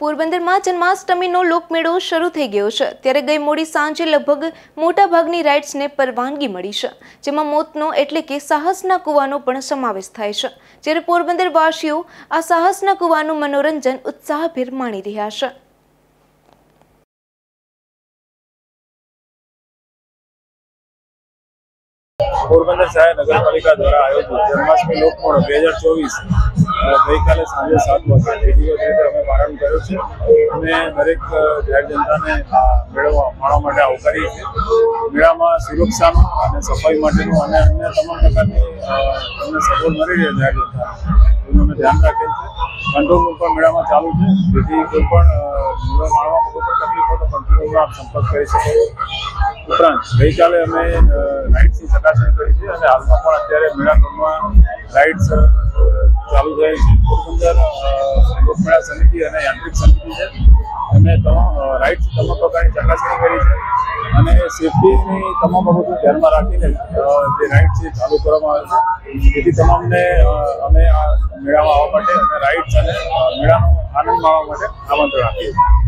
પોરબંદરમાં જન્માષ્ટમીનો લોકમેળો શરૂ થઈ ગયો છે ત્યારે ગઈ મોડી સાંજે લગભગ મોટાભાગની રાઇડ્સને પરવાનગી મળી છે, જેમાં મોતનો એટલે કે સાહસના કૂવાનો પણ સમાવેશ થાય છે, જ્યારે પોરબંદર વાસીઓ આ સાહસના કૂવાનું મનોરંજન ઉત્સાહભેર માણી રહ્યા છે। પોરબંદર શહેર નગરપાલિકા દ્વારા આયોજિત જન્માષ્ટમી લોકમેળો 2024 ગઈકાલે સાંજે 7 વાગે વિધિવત રીતે અમે પ્રારંભ કર્યો છે। અમે દરેક જાહેર જનતાને આ મેળો માણવા માટે આવકારીએ છીએ। મેળામાં સુરક્ષાનું અને સફાઈ માટેનું અને અન્ય તમામ પ્રકારની અમને સગવડ મળી રહે જાહેર જનતાને એનું અમે ધ્યાન રાખેલ છે। કંટ્રોલ રૂમ પણ મેળામાં ચાલુ છે, જેથી કોઈ પણ મેળો માણવામાં કોઈ પણ તકલીફ હોય તો કંટ્રોલ રૂમમાં આપ સંપર્ક કરી શકો। ઉપરાંત ગઈકાલે અમે રાઇડ્સની ચકાસણી કરી છે અને હાલમાં પણ અત્યારે મેળામાં રાઇડ્સ ચાલુ થઈ છે। પોરબંદર લોકમેળા સમિતિ અને યાંત્રિક સમિતિ છે, અમે રાઇડ્સ તમામ પ્રકારની ચકાસણી કરી છે અને સેફટીની તમામ બાબતો ધ્યાનમાં રાખીને જે રાઇડ છે ચાલુ કરવામાં આવે છે, જેથી તમામને અમે આ મેળામાં આવવા માટે અને રાઇડ્સ અને મેળાનો આનંદ માણવા માટે આમંત્રણ આપીએ છીએ।